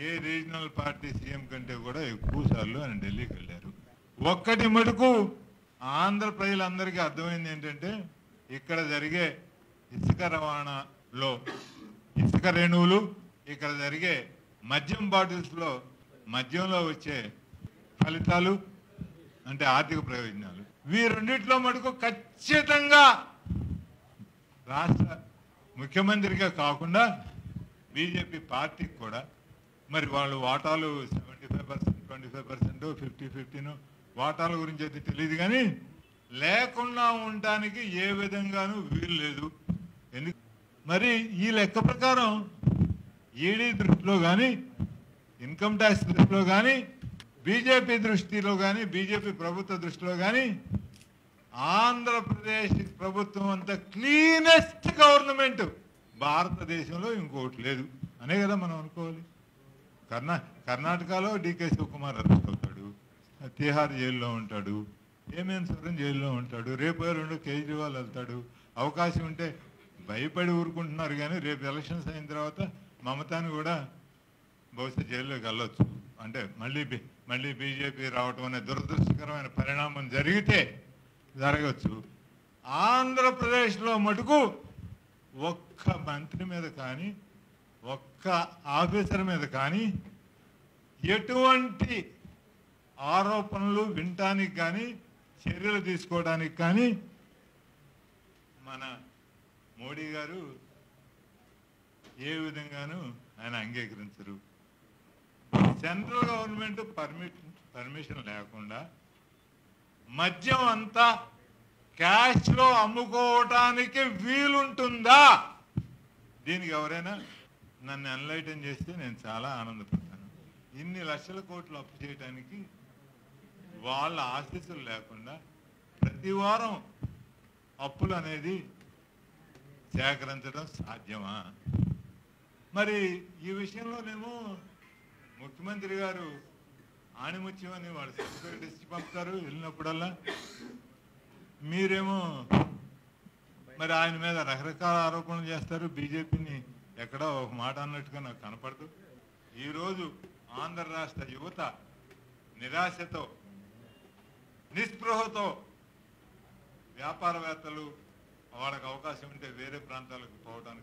ఏ regional party CM కంటే కూడా ఎక్కువ సార్లు ఆయన ఢిల్లీకి వెళ్ళారు. ఒక్కటి మటుకు ఆంధ్ర ప్రజలందరికీ అర్థమైంది ఏంటంటే, ఇక్కడ జరిగే ఇసుక రవాణాలో ఇసుక రేణువులు, ఇక్కడ జరిగే మద్యం బాటిల్స్లో మద్యంలో వచ్చే ఫలితాలు అంటే ఆర్థిక ప్రయోజనాలు, వీరుండిట్లో మటుకు ఖచ్చితంగా రాష్ట్ర ముఖ్యమంత్రిగా కాకుండా బీజేపీ పార్టీకి కూడా మరి వాళ్ళు వాటాలు 75%, 25%, 50-50 వాటాల గురించి అయితే తెలియదు, కానీ లేకుండా ఉండటానికి ఏ విధంగానూ వీలు లేదు. ఎందుకు మరి ఈ లెక్క ప్రకారం ఈడీ దృష్టిలో కానీ, ఇన్కమ్ ట్యాక్స్ దృష్టిలో కానీ, బీజేపీ దృష్టిలో కానీ, బీజేపీ ప్రభుత్వ దృష్టిలో కానీ ఆంధ్రప్రదేశ్ ప్రభుత్వం అంత క్లీనెస్ట్ గవర్నమెంట్ భారతదేశంలో ఇంకోటి లేదు అనే కదా మనం అనుకోవాలి. కర్ణాటకలో డీకే శివకుమార్ అరెస్ట్ అవుతాడు, తిహార్ జైల్లో ఉంటాడు, హేమంత్ సోరెన్ జైల్లో ఉంటాడు, రేపు 2 కేజ్రీవాల్ వెళ్తాడు. అవకాశం ఉంటే భయపడి ఊరుకుంటున్నారు, కానీ రేపు ఎలక్షన్స్ అయిన తర్వాత మమతాని కూడా బహుశా జైల్లోకి వెళ్ళొచ్చు. అంటే మళ్ళీ బీజేపీ రావటం అనే దురదృష్టకరమైన పరిణామం జరిగితే జరగచ్చు. ఆంధ్రప్రదేశ్లో మటుకు ఒక్క మంత్రి మీద కానీ, ఒక్క ఆఫీసర్ మీద కానీ ఎటువంటి ఆరోపణలు వినటానికి కానీ, చర్యలు తీసుకోవడానికి కానీ మన మోడీ గారు ఏ విధంగానూ ఆయన అంగీకరించరు. సెంట్రల్ గవర్నమెంట్ పర్మిషన్ లేకుండా మద్యం అంతా క్యాష్లో అమ్ముకోవటానికి వీలుంటుందా? దీనికి ఎవరైనా నన్ను ఎన్లైటన్ చేస్తే నేను చాలా ఆనందపడతాను. ఇన్ని లక్షల కోట్లు అప్పు చేయడానికి వాళ్ళ ఆశీస్సులు లేకుండా ప్రతి వారం అప్పులు అనేది సేకరించడం సాధ్యమా? మరి ఈ విషయంలోనేమో ముఖ్యమంత్రి గారు ఆణిముత్యం అని వాళ్ళు సర్టిఫికేట్ ఇచ్చి పంపుతారు వెళ్ళినప్పుడల్లా, మీరేమో మరి ఆయన మీద రకరకాల ఆరోపణలు చేస్తారు. బీజేపీని ఎక్కడో ఒక మాట అన్నట్టుగా నాకు కనపడదు. ఈరోజు ఆంధ్ర రాష్ట్ర యువత నిరాశతో, నిస్పృహతో వ్యాపారవేత్తలు వాళ్ళకి అవకాశం ఉంటే వేరే ప్రాంతాలకు పోవడానికి